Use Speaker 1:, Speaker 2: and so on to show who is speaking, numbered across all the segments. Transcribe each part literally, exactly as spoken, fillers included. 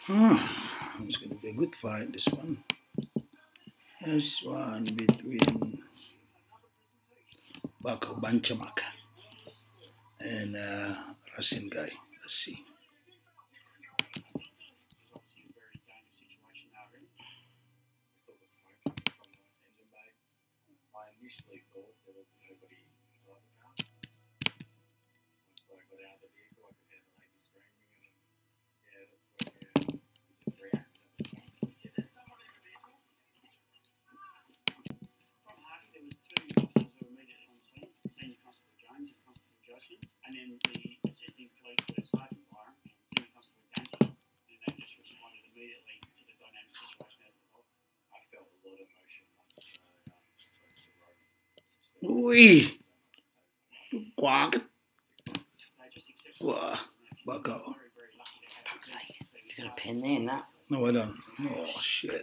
Speaker 1: Hmm, it's going to be a good fight, this one. This one between Bako Banchamak and uh, Russian guy. Let's see. Ui, quack. Wah, Bako.
Speaker 2: Fuck's sake. You got a pen there and that.
Speaker 1: No, I don't. Oh, shit.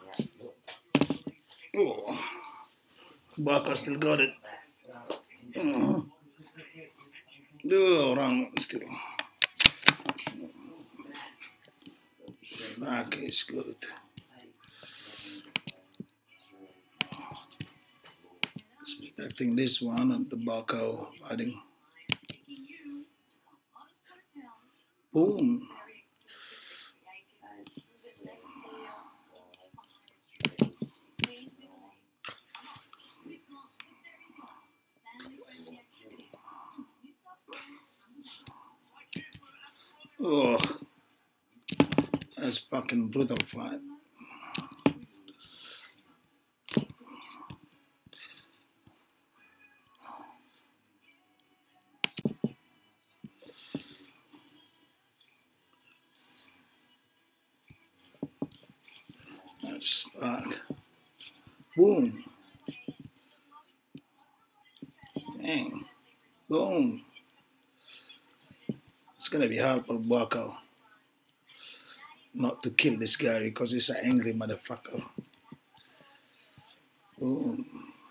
Speaker 1: Oh, Bako still got it. Oh, oh wrong one still. Okay, it's good. Expecting this one and the Bako fighting. Boom. Oh, that's fucking brutal fight. That's back. Boom. Bang. Boom. It's gonna be hard for Bako not to kill this guy because he's an angry motherfucker. Boom.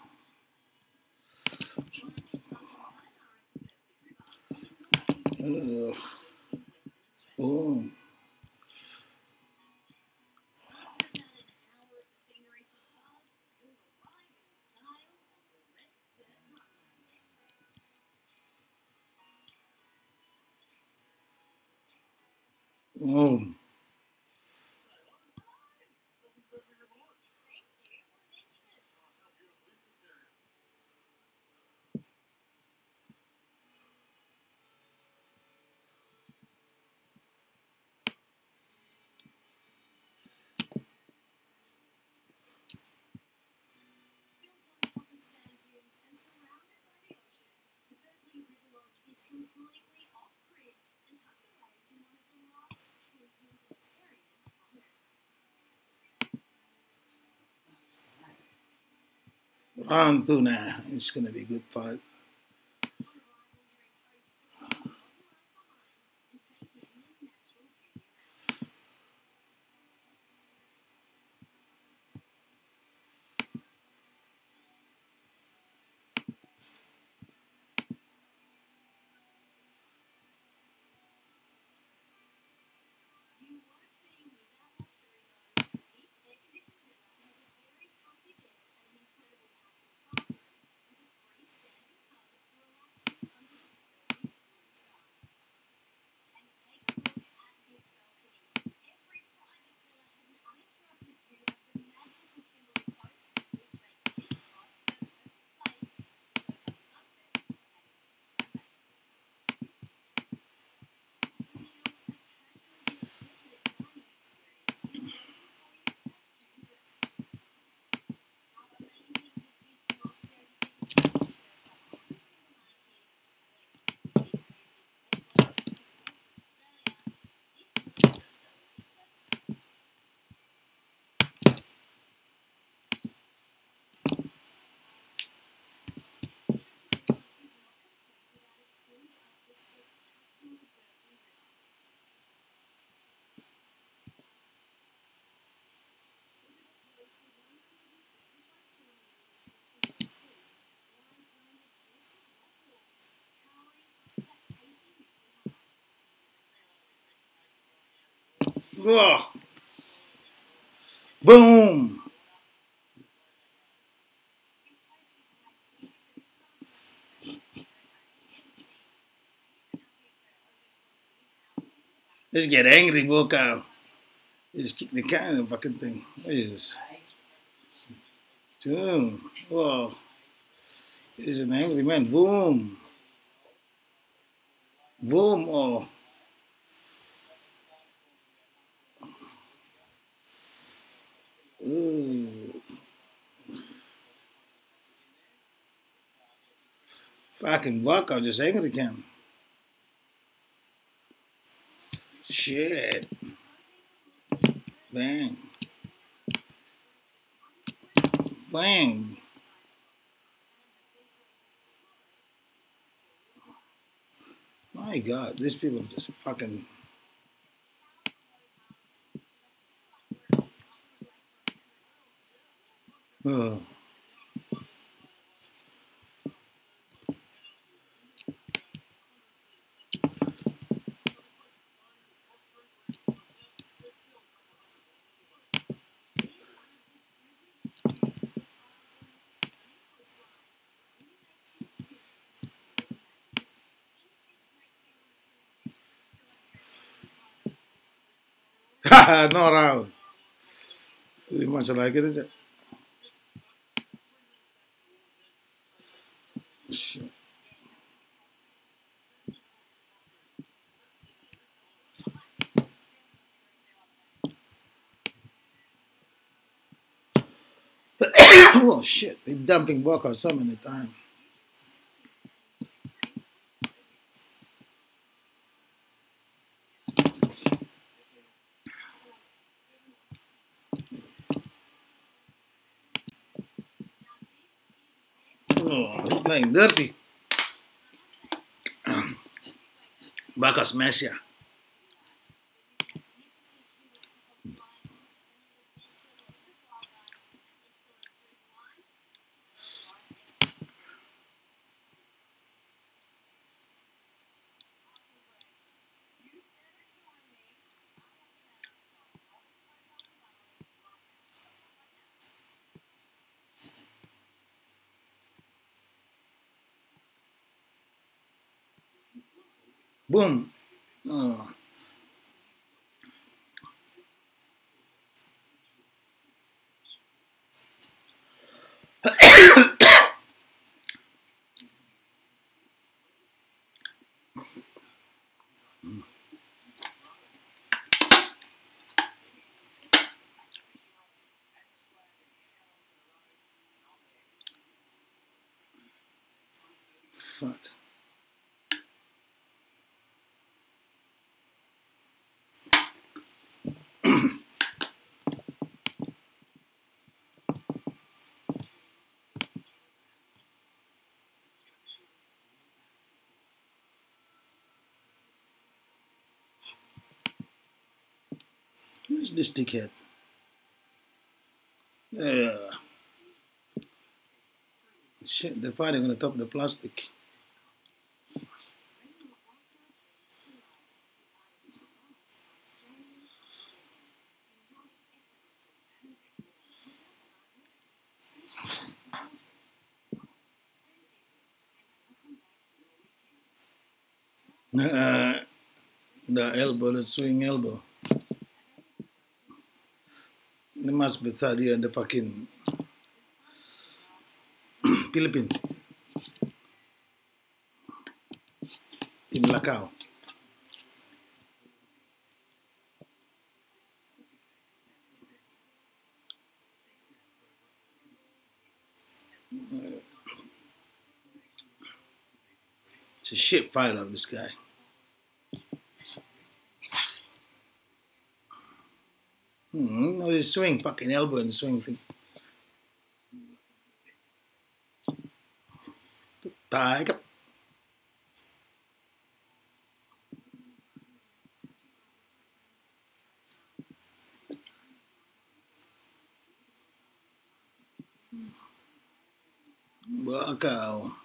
Speaker 1: Ugh. Boom. Boom. Round two now. It's gonna be a good fight. Oh. Boom. Let's get angry, Boca. Just kick the can of fucking thing. Yes. Boom. Whoa. He's an angry man. Boom. Boom. Oh. Ooh. Fucking Boca just angry can. Shit. Bang. Bang. My God, these people just fucking. Oh. No round. Pretty much like it, is it? Shit. Oh shit, they're dumping Boca so many times. Oh, he's playing dirty. Boca smash ya. Boom. Oh. Fuck. Where's this dickhead? Yeah. Shit, they're fighting on the top of the plastic. Uh, the elbow, the swing elbow. They must be third year in the fucking Philippines. In Lacao. It's a shit fighter, this guy. Hmm, no, his swing, fucking elbow and swing thing. Tiger. Wow.